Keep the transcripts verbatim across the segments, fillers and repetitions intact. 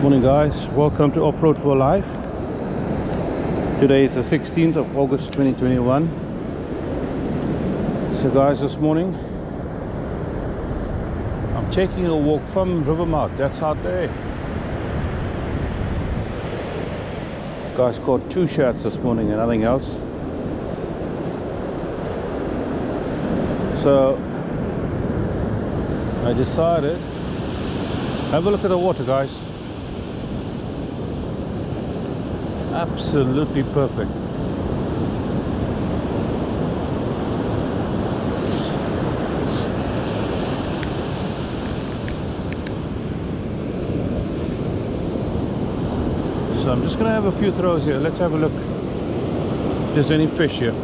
Morning guys, welcome to Off-Road for Life. Today is the sixteenth of August twenty twenty-one. So guys, this morning I'm taking a walk from Rivermouth. That's out there. Guys caught two shats this morning and nothing else. So I decided, have a look at the water guys. Absolutely perfect. So I'm just gonna have a few throws here. Let's have a look if there's any fish here.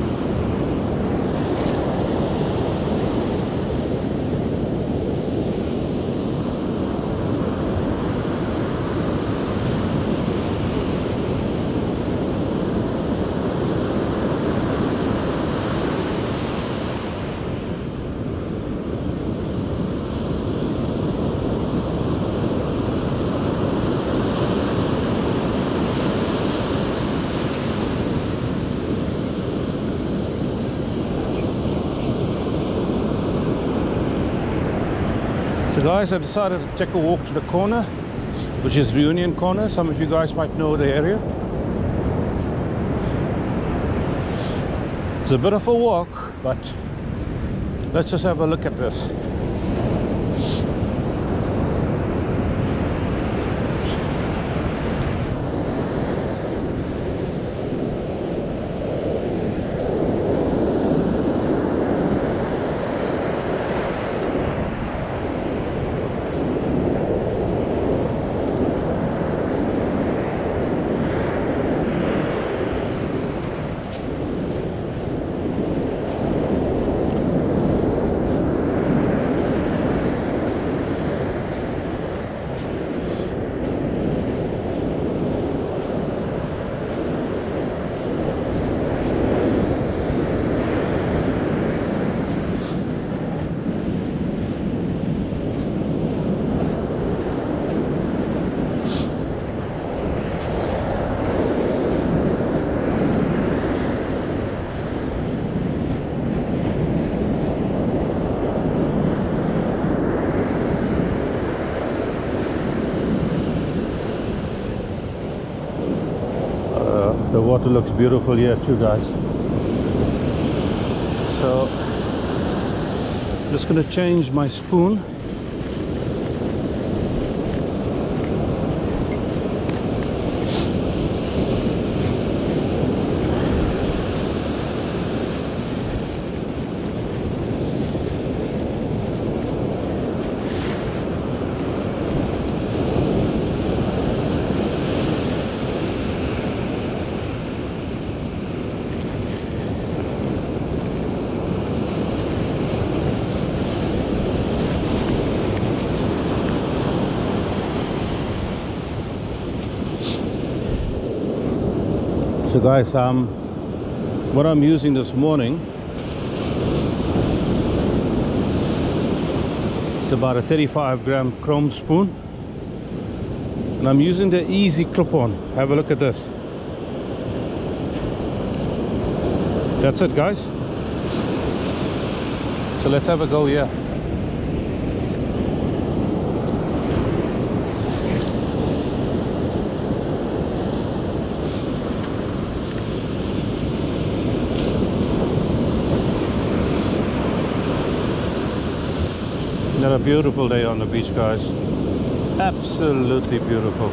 So guys, I decided to take a walk to the corner, which is Reunion Corner. Some of you guys might know the area. It's a bit of a walk, but let's just have a look at this. The water looks beautiful here too guys. So I'm just going to change my spoon. So guys, um, what I'm using this morning is about a thirty-five gram chrome spoon, and I'm using the Easy Clip-On. Have a look at this. That's it guys. So let's have a go here. Another beautiful day on the beach guys. Absolutely beautiful.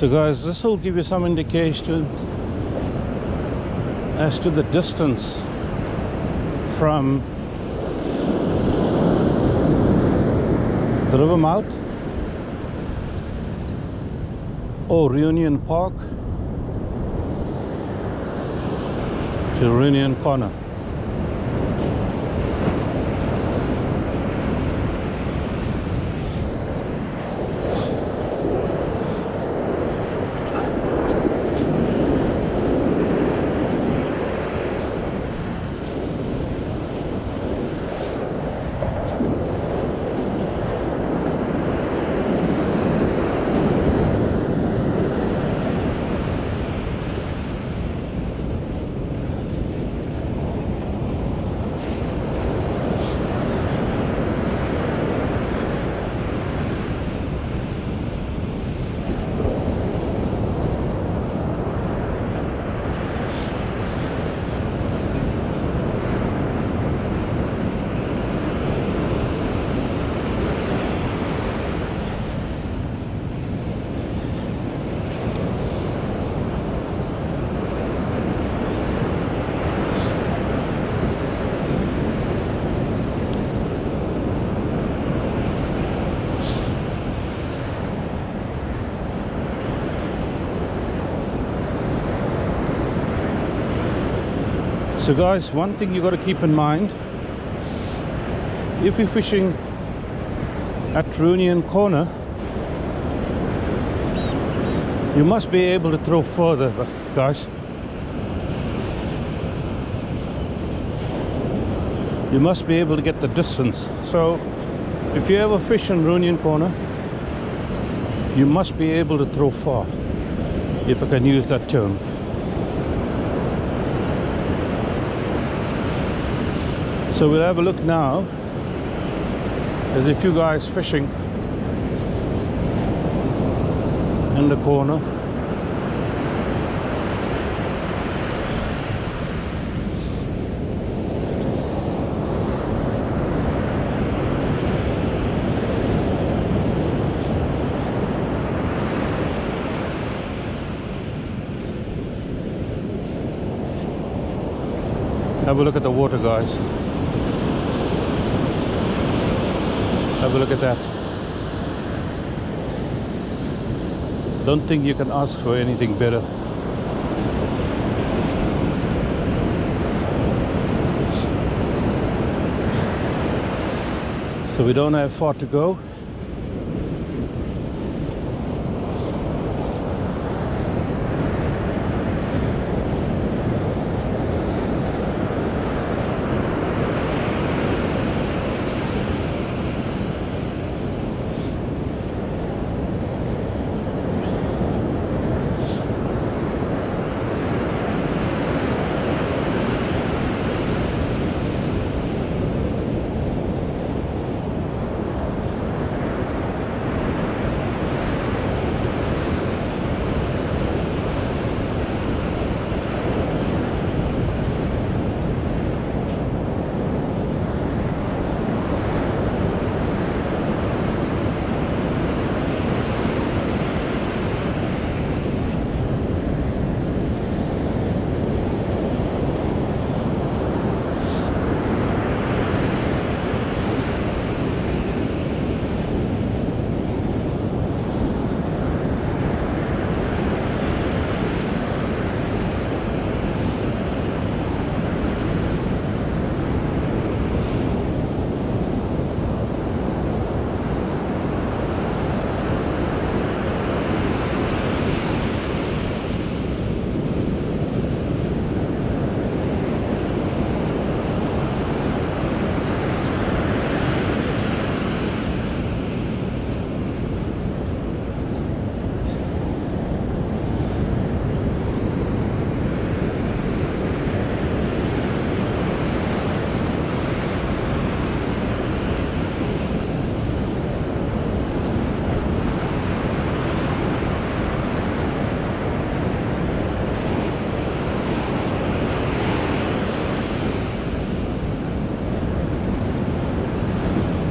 So guys, this will give you some indication as to the distance from the river mouth or Reunion Park to Reunion Corner. So guys, one thing you got to keep in mind, if you're fishing at Reunion Corner, you must be able to throw further, guys. You must be able to get the distance. So if you ever fish in Reunion Corner, you must be able to throw far, if I can use that term. So we'll have a look now. There's a few guys fishing in the corner. Have a look at the water, guys. Have a look at that. Don't think you can ask for anything better. So we don't have far to go.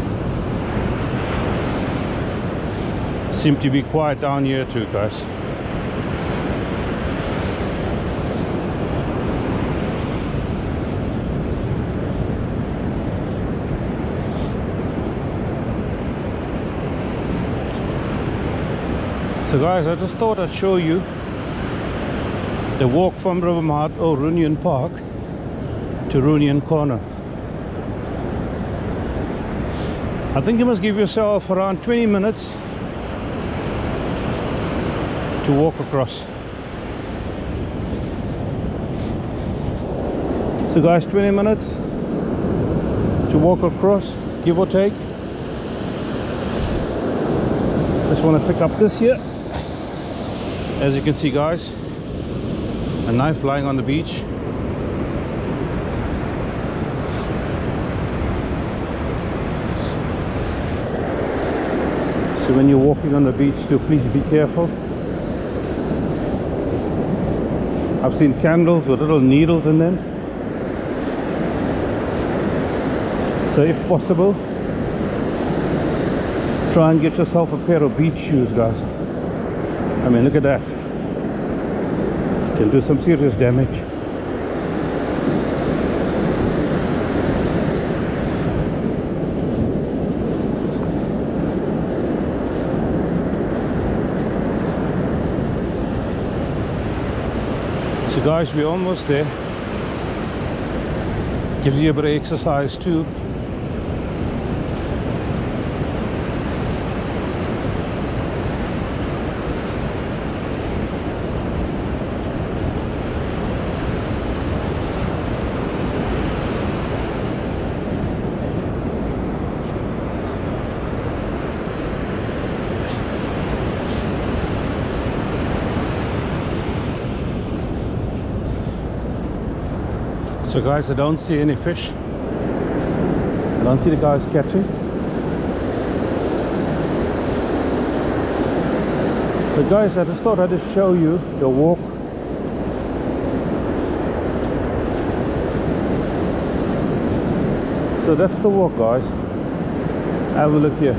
Seem to be quiet down here too, guys. guys, I just thought I'd show you the walk from River Mart or Runyon Park to Runyon Corner. I think you must give yourself around twenty minutes to walk across. So guys, twenty minutes to walk across, give or take. Just want to pick up this here. As you can see guys, a knife lying on the beach. So when you're walking on the beach too, please be careful. I've seen candles with little needles in them. So if possible, try and get yourself a pair of beach shoes, guys. I mean, look at that. Can do some serious damage. So guys, we're almost there. Gives you a bit of exercise too. So guys, I don't see any fish. I don't see the guys catching. But guys, I just thought I'd just show you the walk. So that's the walk, guys. Have a look here.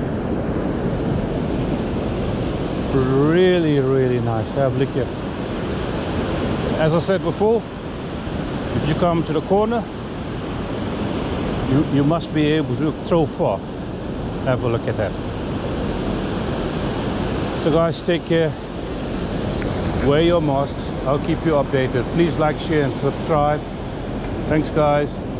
Really, really nice. Have a look here. As I said before, if you come to the corner, you, you must be able to throw far. Have a look at that. So guys, take care. Wear your masks. I'll keep you updated. Please like, share and subscribe. Thanks guys.